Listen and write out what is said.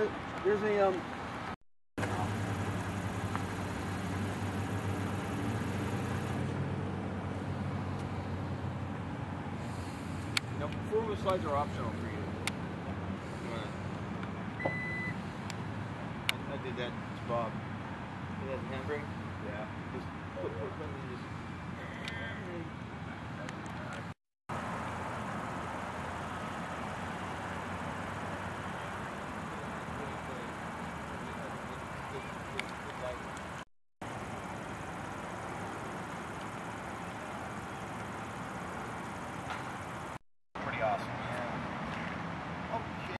There's a Now, four-wheel slides are optional for you. I did that to Bob. See that handbrake? yeah.